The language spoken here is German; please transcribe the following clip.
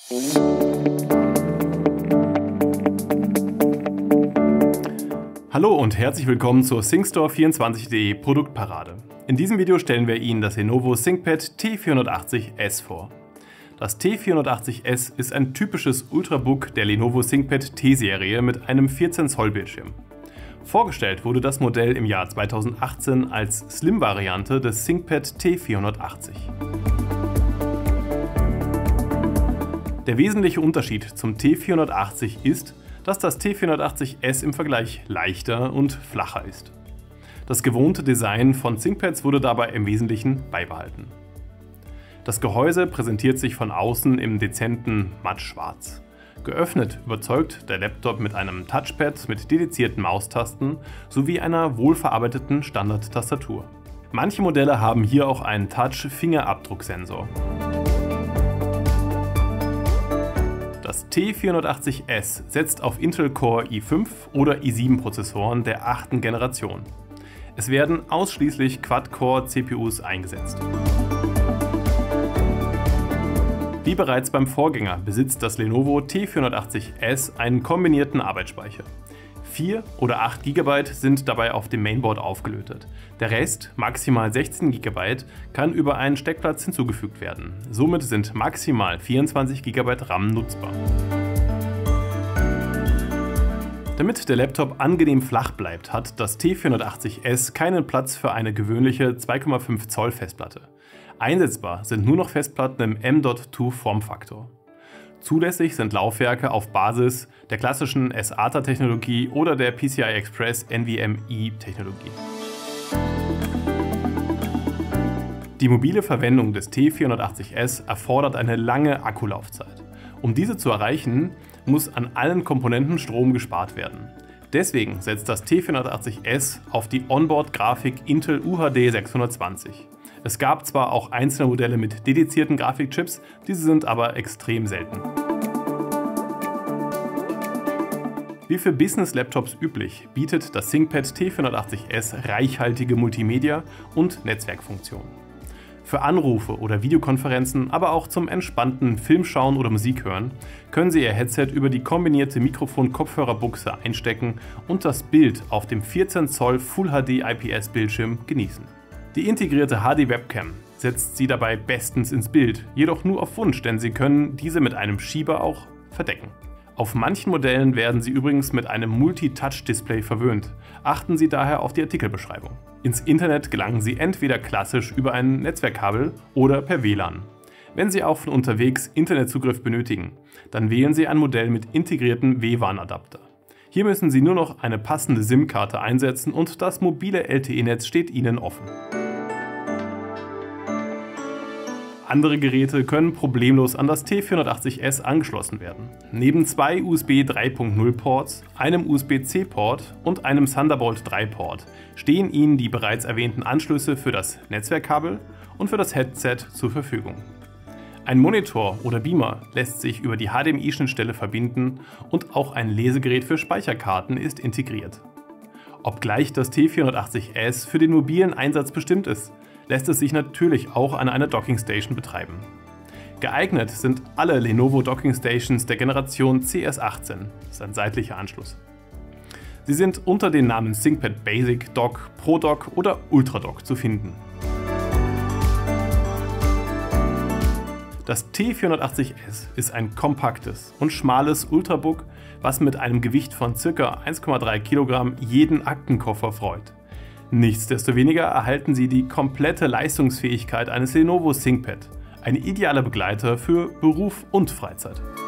Hallo und herzlich willkommen zur ThinkStore24.de Produktparade. In diesem Video stellen wir Ihnen das Lenovo ThinkPad T480S vor. Das T480S ist ein typisches Ultrabook der Lenovo ThinkPad T-Serie mit einem 14 Zoll Bildschirm. Vorgestellt wurde das Modell im Jahr 2018 als Slim-Variante des ThinkPad T480. Der wesentliche Unterschied zum T480 ist, dass das T480S im Vergleich leichter und flacher ist. Das gewohnte Design von ThinkPads wurde dabei im Wesentlichen beibehalten. Das Gehäuse präsentiert sich von außen im dezenten Mattschwarz. Geöffnet überzeugt der Laptop mit einem Touchpad mit dedizierten Maustasten sowie einer wohlverarbeiteten Standardtastatur. Manche Modelle haben hier auch einen Touch-Fingerabdrucksensor. Das T480S setzt auf Intel Core i5 oder i7 Prozessoren der 8. Generation. Es werden ausschließlich Quad-Core-CPUs eingesetzt. Wie bereits beim Vorgänger besitzt das Lenovo T480S einen kombinierten Arbeitsspeicher. 4 oder 8 GB sind dabei auf dem Mainboard aufgelötet. Der Rest, maximal 16 GB, kann über einen Steckplatz hinzugefügt werden. Somit sind maximal 24 GB RAM nutzbar. Damit der Laptop angenehm flach bleibt, hat das T480S keinen Platz für eine gewöhnliche 2,5 Zoll Festplatte. Einsetzbar sind nur noch Festplatten im M.2 Formfaktor. Zulässig sind Laufwerke auf Basis der klassischen SATA-Technologie oder der PCI Express NVMe-Technologie. Die mobile Verwendung des T480S erfordert eine lange Akkulaufzeit. Um diese zu erreichen, muss an allen Komponenten Strom gespart werden. Deswegen setzt das T480S auf die Onboard-Grafik Intel UHD 620. Es gab zwar auch einzelne Modelle mit dedizierten Grafikchips, diese sind aber extrem selten. Wie für Business-Laptops üblich, bietet das ThinkPad T480S reichhaltige Multimedia- und Netzwerkfunktionen. Für Anrufe oder Videokonferenzen, aber auch zum entspannten Filmschauen oder Musik hören, können Sie Ihr Headset über die kombinierte Mikrofon-Kopfhörerbuchse einstecken und das Bild auf dem 14 Zoll Full HD IPS Bildschirm genießen. Die integrierte HD-Webcam setzt Sie dabei bestens ins Bild, jedoch nur auf Wunsch, denn Sie können diese mit einem Schieber auch verdecken. Auf manchen Modellen werden Sie übrigens mit einem Multi-Touch-Display verwöhnt. Achten Sie daher auf die Artikelbeschreibung. Ins Internet gelangen Sie entweder klassisch über ein Netzwerkkabel oder per WLAN. Wenn Sie auch von unterwegs Internetzugriff benötigen, dann wählen Sie ein Modell mit integriertem WWAN-Adapter. Hier müssen Sie nur noch eine passende SIM-Karte einsetzen und das mobile LTE-Netz steht Ihnen offen. Andere Geräte können problemlos an das T480S angeschlossen werden. Neben 2 USB 3.0 Ports, einem USB-C Port und einem Thunderbolt 3 Port stehen Ihnen die bereits erwähnten Anschlüsse für das Netzwerkkabel und für das Headset zur Verfügung. Ein Monitor oder Beamer lässt sich über die HDMI-Schnittstelle verbinden und auch ein Lesegerät für Speicherkarten ist integriert. Obgleich das T480S für den mobilen Einsatz bestimmt ist, lässt es sich natürlich auch an einer Dockingstation betreiben. Geeignet sind alle Lenovo Dockingstations der Generation CS18, das ist ein seitlicher Anschluss. Sie sind unter den Namen ThinkPad Basic, Dock, Pro Dock oder Ultra Dock zu finden. Das T480S ist ein kompaktes und schmales Ultrabook, was mit einem Gewicht von ca. 1,3 Kilogramm jeden Aktenkoffer freut. Nichtsdestoweniger erhalten Sie die komplette Leistungsfähigkeit eines Lenovo ThinkPad, ein idealer Begleiter für Beruf und Freizeit.